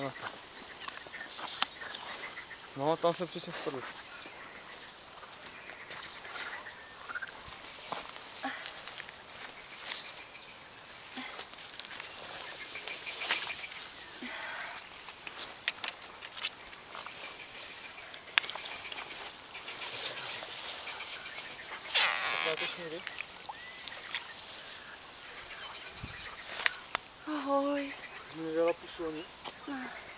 Co na to? No, tam se přesně spadl. Ahoj. Jsi mi nedala pusu ani? Ne.